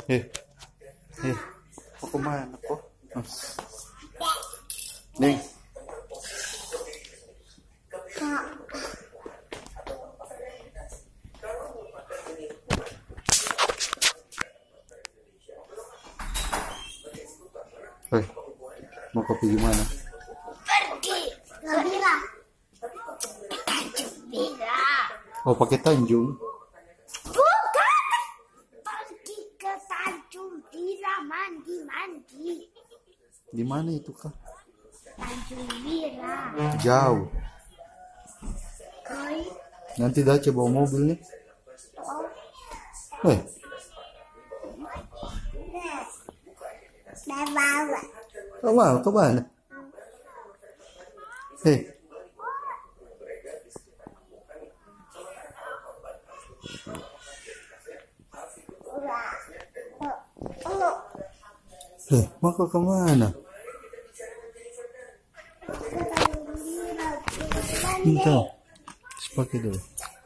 Eh, mau kemana kok? Neng. Mau kopi gimana? Pergi ke Bira. Tanjung Bira. Oh, pakai Tanjung. Bukan. Pergi ke Tanjung Bira mandi. Di mana itu kah? Tanjung Bira. Jauh. Koi. Nanti Dace bawa mobil nih. Oh. Bawa. Kau mau ke mana? Mau ke mana? Entah. Pakai dulu.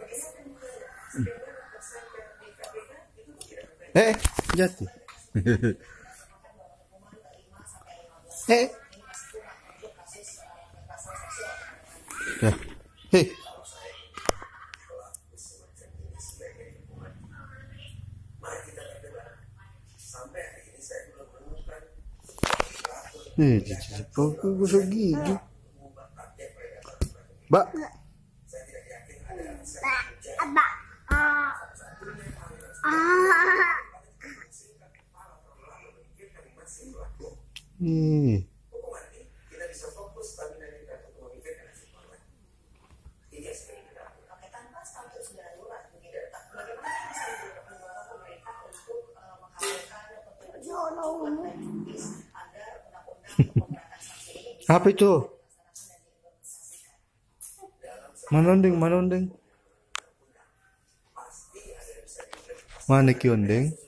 Jatuh. Kau gosok gigi. Mbak. Apa itu? Manondeng. Mana kiondeng?